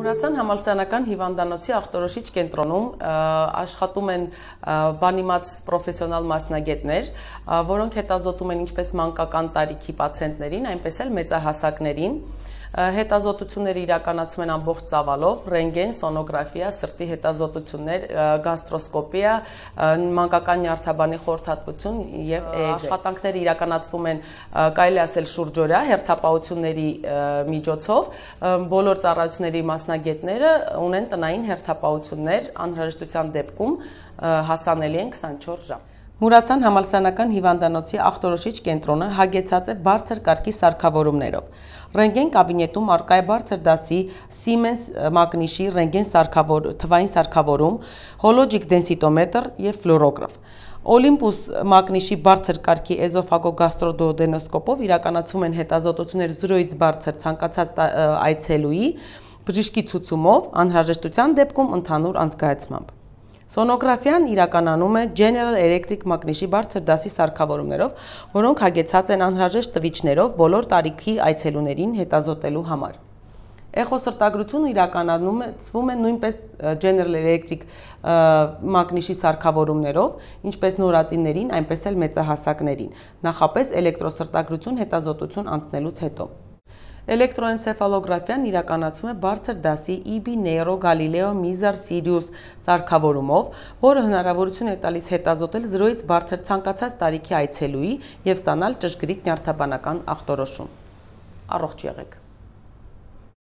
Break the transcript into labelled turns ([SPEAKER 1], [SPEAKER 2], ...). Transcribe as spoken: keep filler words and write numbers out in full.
[SPEAKER 1] Մուրացյան համալսարանական հիվանդանոցի ախտորոշիչ կենտրոնում աշխատում են բանիմաց պրոֆեսիոնալ մասնագետներ, որոնք հետազոտում են ինչպես մանկական տարիքի պացիենտներին, այնպես էլ մեծահասակներին։ Հետազոտությունները իրականացում են ամբողջ ծավալով, ռենտգեն, սոնոգրաֆիա, սրտի հետազոտություններ, գաստրոսկոպիա, մանկական նյարդաբանի խորհրդատվություն եւ աշխատանքները իրականացվում են կարելի ասել շուրջօրյա հերթապահությունների միջոցով, բոլոր ծառայությունների մասնագետները ունեն տնային հերթապահություններ, անհրաժեշտության դեպքում հասանելի են քսանչորս ժամ։ Մուրացյան համալսարանական հիվանդանոցի ախտորոշիչ կենտրոնը հագեցած է բարձր կարգի սարքավորումներով։ Ռենտգեն կաբինետում առկա է բարձր դասի Siemens մագնիշի ռենտգեն թվային սարքավորում, հոլոջիկ դենսիտոմետր եւ ֆլուորոգրաֆ։ Օլիմպուս մագնիշի բարձր կարգի էզոֆագոգաստրոդուոդենոսկոպով իրականացում են հետազոտություններ զրոյից բարձր ցանկացած այցելուի բժշկի ցուցումով, անհրաժեշտության դեպքում ընդհանուր անզգայացմամբ։ Սոնոգրաֆիան իրականանում է General Electric մագնիշի բարձր դասի սարքավորումներով, որոնք հագեցած են անհրաժեշտ տվիչներով բոլոր տարիքի այցելուներին հետազոտելու համար։ Էխոսրտագրությունը իրականացվում է նույնպես General Electric մագնիշի սարքավորումներով, ինչպես նորածիններին, այնպես էլ մեծահասակներին, նախապես էլեկտրոսրտագրություն հետազոտություն անցնելուց հետո։ Էլեկտրոենցեֆալոգրաֆիան իրականացվում է բարձր դասի E B Neuro Galileo Mizar Sirius սարքավորումով, որը հնարավորություն է տալիս հետազոտել զրոյից բարձր ցանկացած տարիքի այցելուի եւ ստանալ ճշգրիտ նյարդաբանական ախտորոշում։ Առողջ եղեք։